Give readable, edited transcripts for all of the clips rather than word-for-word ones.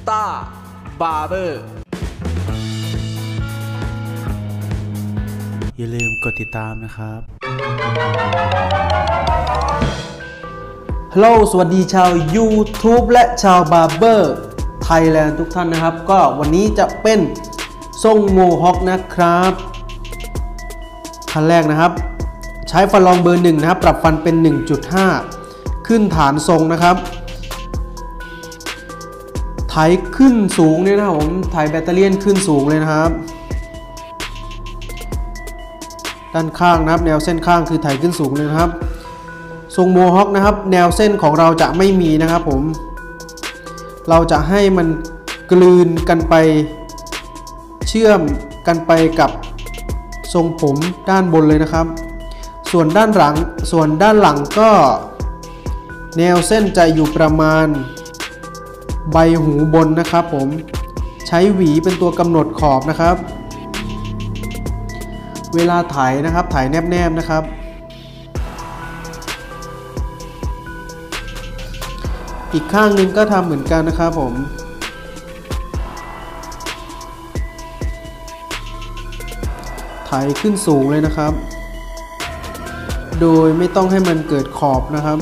ต้าบาร์เบอร์อย่าลืมกดติดตามนะครับฮัลโหลสวัสดีชาว YouTube และชาวบาร์เบอร์ไทยแลนด์ทุกท่านนะครับก็วันนี้จะเป็นทรงโมฮอคนะครับขั้นแรกนะครับใช้ฟันรองเบอร์1นะครับปรับฟันเป็น 1.5 ขึ้นฐานทรงนะครับไถขึ้นสูงเนี่ยนะครับผมไถแบตเตอรี่ขึ้นสูงเลยนะครับด้านข้างนะครับแนวเส้นข้างคือไถขึ้นสูงเลยนะครับทรงโมฮอคนะครับแนวเส้นของเราจะไม่มีนะครับผมเราจะให้มันกลืนกันไปเชื่อมกันไปกับทรงผมด้านบนเลยนะครับส่วนด้านหลังก็แนวเส้นจะอยู่ประมาณใบหูบนนะครับผมใช้หวีเป็นตัวกำหนดขอบนะครับเวลาไถนะครับไถแนบๆนะครับอีกข้างหนึ่งก็ทำเหมือนกันนะครับผมไถขึ้นสูงเลยนะครับโดยไม่ต้องให้มันเกิดขอบนะครับ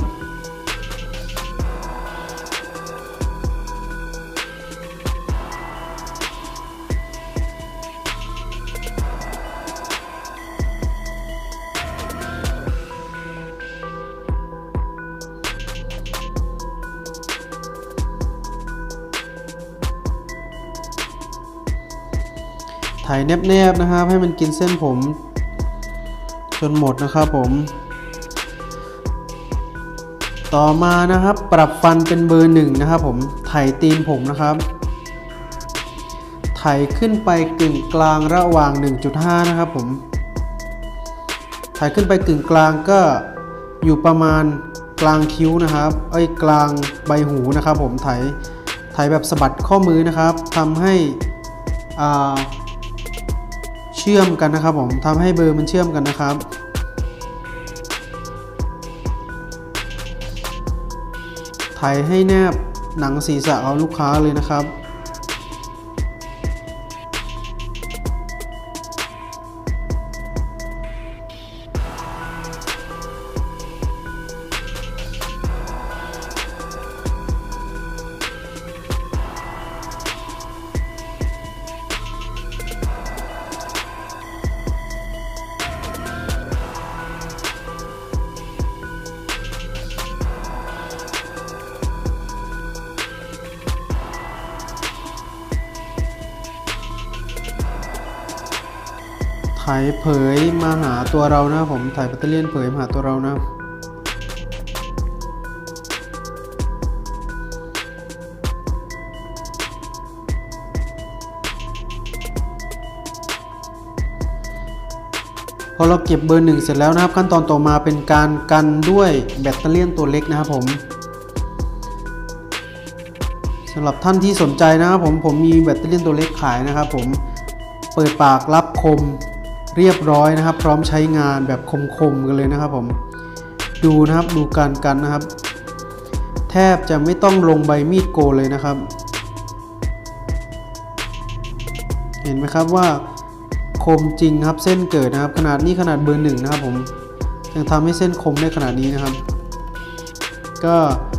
ไถแนบๆนะครับให้มันกินเส้นผมจนหมดนะครับผมต่อมานะครับปรับฟันเป็นเบอร์1นะครับผมไถตีนผมนะครับไถขึ้นไปกึ่งกลางระหว่าง 1.5 นะครับผมไถขึ้นไปกึ่งกลางก็อยู่ประมาณกลางคิ้วนะครับกลางใบหูนะครับผมไถแบบสะบัดข้อมือนะครับทำให้เชื่อมกันนะครับผมทำให้เบอร์มันเชื่อมกันนะครับไถให้แนบหนังศีรษะของลูกค้าเลยนะครับไถเผยมาหาตัวเรานะผมไถแบตเตอรี่เผยมาหาตัวเรานะพอเราเก็บเบอร์1เสร็จแล้วนะครับขั้นตอนต่อมาเป็นการกันด้วยแบตเตอรี่ตัวเล็กนะครับผมสำหรับท่านที่สนใจนะครับผมมีแบตเตอรี่ตัวเล็กขายนะครับผมเปิดปากรับคมเรียบร้อยนะครับพร้อมใช้งานแบบคมๆกันเลยนะครับผมดูนะครับดูการกันนะครับแทบจะไม่ต้องลงใบมีดโกนเลยนะครับเห็นไหมครับว่าคมจริงครับเส้นเกิดนะครับขนาดนี้ขนาดเบอร์1นะครับผมยังทำให้เส้นคมได้ขนาดนี้นะครับก็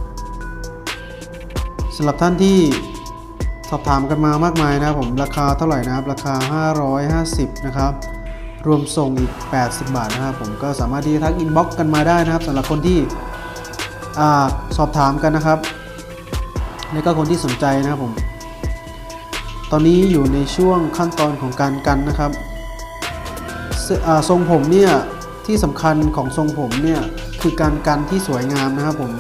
สำหรับท่านที่สอบถามกันมามากมายนะครับผมราคาเท่าไหร่นะครับราคา550นะครับรวมส่งอีก80 บาทนะครับผมก็สามารถที่จะทักอินบ็อกซ์กันมาได้นะครับสำหรับคนที่สอบถามกันนะครับและก็คนที่สนใจนะครับผมตอนนี้อยู่ในช่วงขั้นตอนของการกันนะครับทรงผมเนี่ยที่สำคัญของทรงผมเนี่ยคือการกันที่สวยงามนะครับผม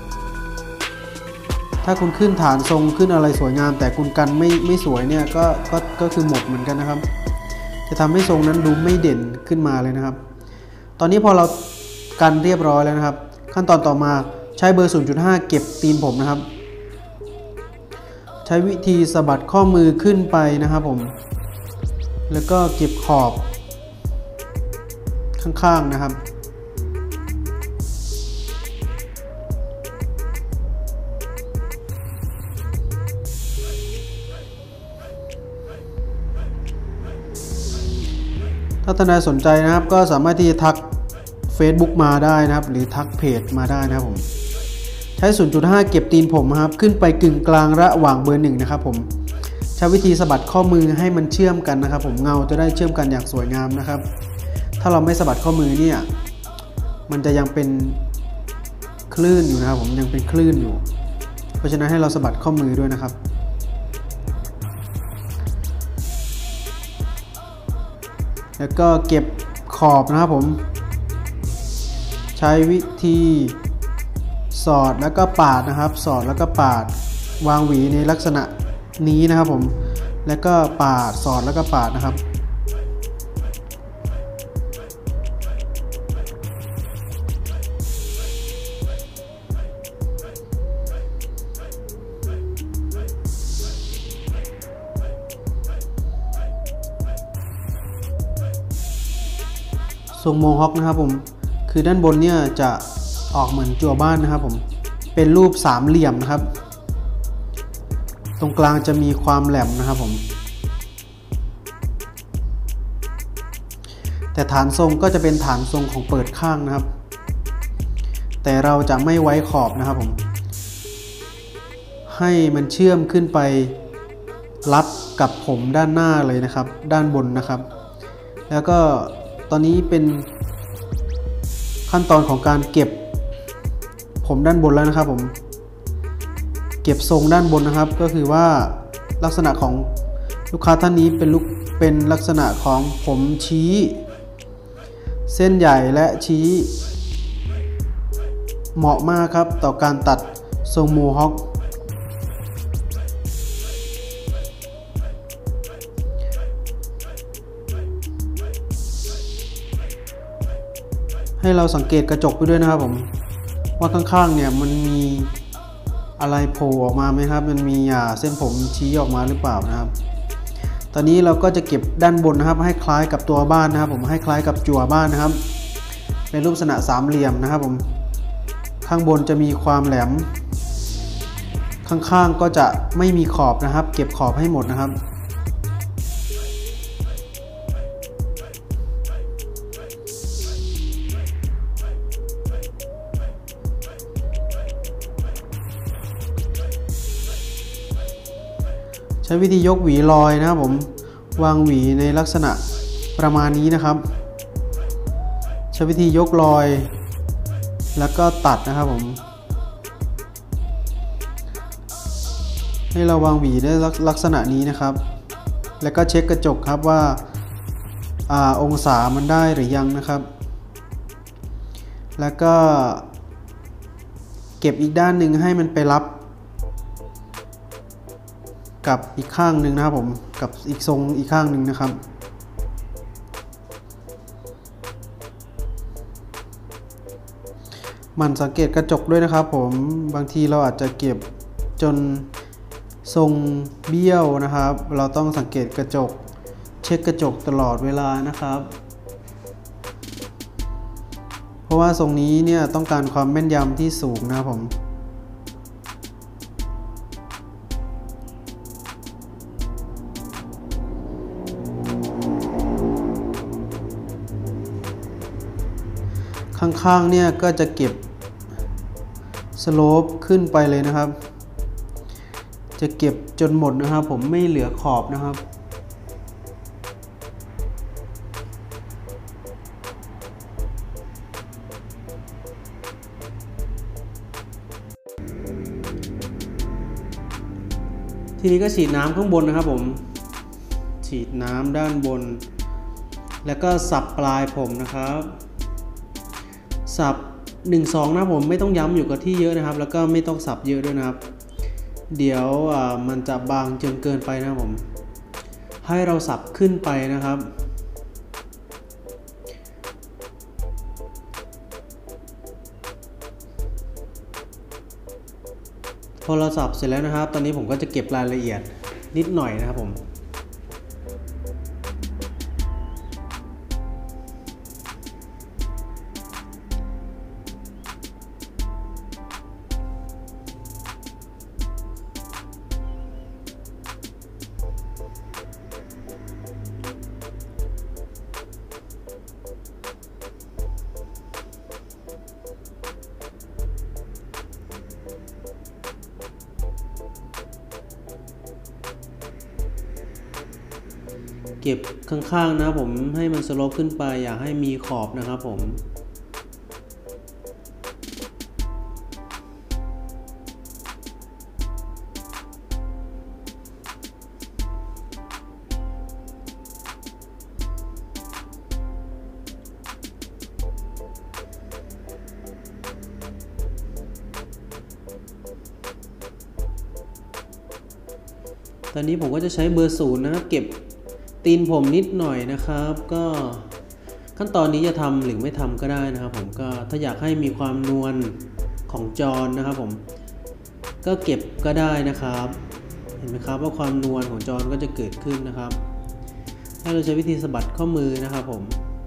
ถ้าคุณขึ้นฐานทรงขึ้นอะไรสวยงามแต่คุณกันไม่สวยเนี่ยก็คือหมดเหมือนกันนะครับจะทำให้ทรงนั้นดูไม่เด่นขึ้นมาเลยนะครับตอนนี้พอเรากันเรียบร้อยแล้วนะครับขั้นตอนต่อมาใช้เบอร์ 0.5 เก็บตีนผมนะครับใช้วิธีสะบัดข้อมือขึ้นไปนะครับผมแล้วก็เก็บขอบข้างๆนะครับาทนายสนใจนะครับก็สามารถที่จะทัก Facebook มาได้นะครับหรือทักเพจมาได้นะครับผมใช้ 0.5 เก็บตีนผมครับขึ้นไปกึ่งกลางระหว่างเบอร์1นะครับผมใช้วิธีสะบัดข้อมือให้มันเชื่อมกันนะครับผมเงาจะได้เชื่อมกันอย่างสวยงามนะครับถ้าเราไม่สะบัดข้อมือเนี่ยมันจะยังเป็นคลื่นอยู่นะครับผมยังเป็นคลื่นอยู่เพราะฉะนั้นให้เราสะบัดข้อมือด้วยนะครับแล้วก็เก็บขอบนะครับผมใช้วิธีสอดแล้วก็ปาดนะครับสอดแล้วก็ปาดวางหวีในลักษณะนี้นะครับผมแล้วก็ปาดสอดแล้วก็ปาดนะครับทรงโมฮอคนะครับผมคือด้านบนเนี่ยจะออกเหมือนจั่วบ้านนะครับผมเป็นรูปสามเหลี่ยมนะครับตรงกลางจะมีความแหลมนะครับผมแต่ฐานทรงก็จะเป็นฐานทรงของเปิดข้างนะครับแต่เราจะไม่ไว้ขอบนะครับผมให้มันเชื่อมขึ้นไปรับกับผมด้านหน้าเลยนะครับด้านบนนะครับแล้วก็ตอนนี้เป็นขั้นตอนของการเก็บผมด้านบนแล้วนะครับผมเก็บทรงด้านบนนะครับก็คือว่าลักษณะของลูกค้าท่านนี้เป็นลักษณะของผมชี้เส้นใหญ่และชี้เหมาะมากครับต่อการตัดทรงโมฮอคให้เราสังเกตกระจกไปด้วยนะครับผมว่าข้างๆเนี่ยมันมีอะไรโผล่ออกมาไหมครับมันมีเส้นผมชี้ออกมาหรือเปล่านะครับตอนนี้เราก็จะเก็บด้านบนนะครับให้คล้ายกับตัวบ้านนะครับผมให้คล้ายกับจั่วบ้านนะครับเป็นรูปลักษณะสามเหลี่ยมนะครับผมข้างบนจะมีความแหลมข้างๆก็จะไม่มีขอบนะครับเก็บขอบให้หมดนะครับใช้วิธียกหวีลอยนะครับผมวางหวีในลักษณะประมาณนี้นะครับใช้วิธียกลอยแล้วก็ตัดนะครับผมให้เราวางหวีในลักษณะนี้นะครับแล้วก็เช็คกระจกครับว่าองศามันได้หรือยังนะครับแล้วก็เก็บอีกด้านหนึ่งให้มันไปรับกับอีกข้างหนึ่งนะครับผมกับอีกทรงอีกข้างหนึ่งนะครับมันสังเกตกระจกด้วยนะครับผมบางทีเราอาจจะเก็บจนทรงเบี้ยวนะครับเราต้องสังเกตกระจกเช็คกระจกตลอดเวลานะครับเพราะว่าทรงนี้เนี่ยต้องการความแม่นยำที่สูงนะครับผมข้างๆเนี่ยก็จะเก็บสโลปขึ้นไปเลยนะครับจะเก็บจนหมดนะครับผมไม่เหลือขอบนะครับทีนี้ก็ฉีดน้ำข้างบนนะครับผมฉีดน้ำด้านบนแล้วก็สับปลายผมนะครับสับ 1-2 นะผมไม่ต้องย้ำอยู่กับที่เยอะนะครับแล้วก็ไม่ต้องสับเยอะด้วยนะครับเดี๋ยวมันจะบางจนเกินไปนะผมให้เราสับขึ้นไปนะครับพอเราสับเสร็จแล้วนะครับตอนนี้ผมก็จะเก็บรายละเอียดนิดหน่อยนะครับผมเก็บข้างๆนะผมให้มันสโลปขึ้นไปอย่าให้มีขอบนะครับผมตอนนี้ผมก็จะใช้เบอร์0นะครับเก็บตีนผมนิดหน่อยนะครับก็ขั้นตอนนี้จะทำหรือไม่ทำก็ได้นะครับผมก็ถ้าอยากให้มีความนวลของจอนะครับผมก็เก็บก็ได้นะครับเห็นไหมครับว่าความนวลของจอก็จะเกิดขึ้นนะครับถ้าเราใช้วิธีสะบัดข้อมือนะครับผม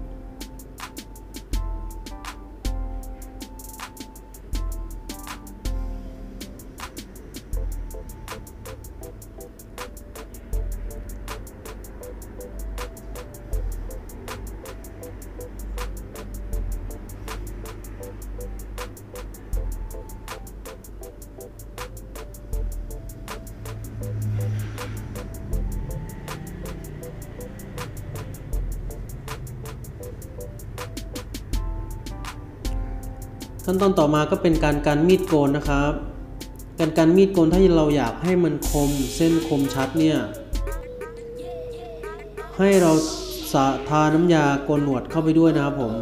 ขั้นตอนต่อมาก็เป็นการมีดโกนนะครับการมีดโกนถ้าเราอยากให้มันคมเส้นคมชัดเนี่ยให้เราทาน้ำยาโกนหนวดเข้าไปด้วยนะครับผม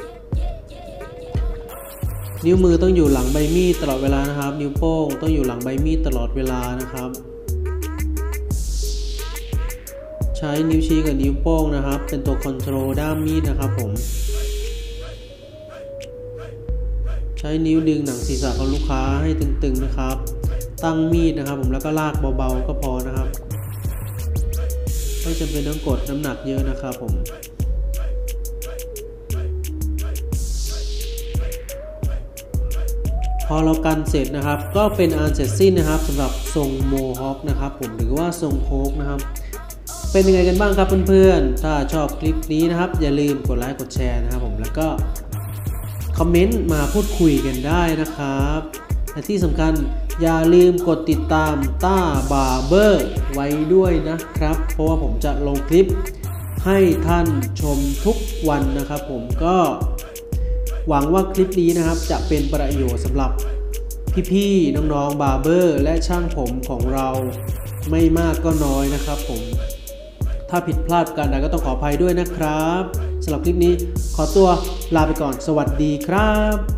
นิ้วมือต้องอยู่หลังใบมีดตลอดเวลานะครับนิ้วโป้งต้องอยู่หลังใบมีดตลอดเวลานะครับใช้นิ้วชี้กับนิ้วโป้งนะครับเป็นตัวคอนโทรลด้ามมีดนะครับผมใช้นิ้วดึงหนังศีรษะของลูกค้าให้ตึงๆนะครับตั้งมีดนะครับผมแล้วก็ลากเบาๆก็พอนะครับไม่จำเป็นต้องกดน้ำหนักเยอะนะครับผมพอเรากันเสร็จนะครับก็เป็นอันเสร็จสิ้นนะครับสำหรับทรงโมฮอคนะครับผมหรือว่าทรงโค้กนะครับเป็นยังไงกันบ้างครับเพื่อนๆถ้าชอบคลิปนี้นะครับอย่าลืมกดไลค์กดแชร์นะครับผมแล้วก็คอมเมนต์มาพูดคุยกันได้นะครับและที่สำคัญอย่าลืมกดติดตามต้าบาร์เบอร์ไว้ด้วยนะครับเพราะว่าผมจะลงคลิปให้ท่านชมทุกวันนะครับผมก็หวังว่าคลิปนี้นะครับจะเป็นประโยชน์สำหรับพี่ๆน้องๆบาร์เบอร์และช่างผมของเราไม่มากก็น้อยนะครับผมถ้าผิดพลาดกันใดก็ต้องขออภัยด้วยนะครับสำหรับคลิปนี้ขอตัวลาไปก่อนสวัสดีครับ